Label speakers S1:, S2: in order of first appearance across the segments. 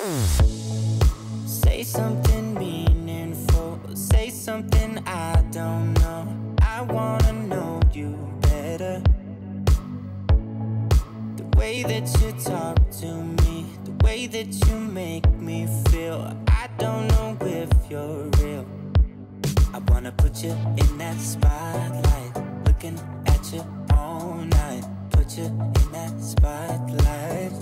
S1: Say something meaningful, say something I don't know. I wanna know you better. The way that you talk to me, the way that you make me feel, I don't know if you're real. I wanna put you in that spotlight, looking at you all night. Put you in that spotlight.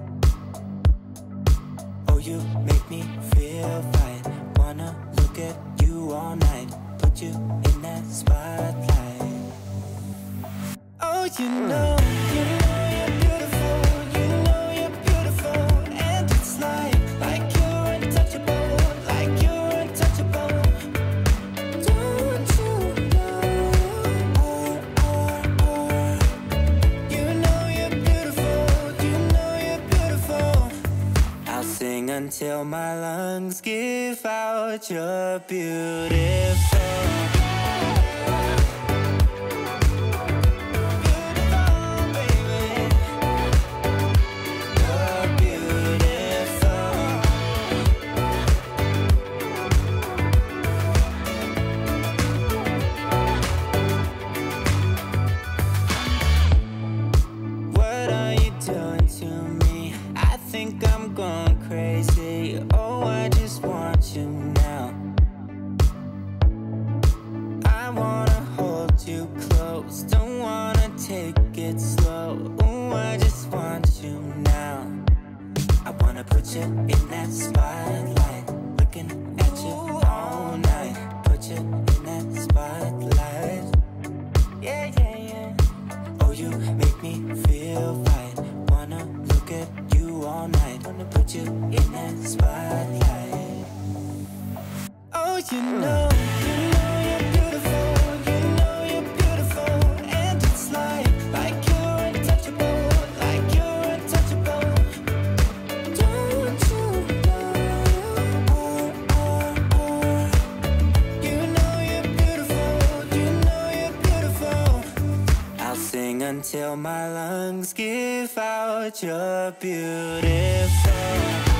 S1: Oh, you make me feel right. Wanna look at you all night. Put you in that spotlight. Oh, you know you're beautiful. You know you're beautiful. And it's like you're untouchable. Like you're untouchable. Don't you know? You know you're beautiful. You know you're beautiful. I'll sing until my lungs give out. You're beautiful. I'm going crazy. Oh, I just want you now. I wanna hold you close, don't wanna take it slow. Oh, I just want you now. I wanna put you in that spotlight, looking at you all night. Put you in that spotlight. Yeah, yeah, yeah. Oh, you make me feel right. Wanna look at you all night. Wanna put you in that spotlight. Oh, you know you're beautiful. You know you're beautiful. And it's like you're untouchable. Like you're untouchable. Don't you know? You know you're beautiful. You know you're beautiful. I'll sing until my lungs give out. You're beautiful.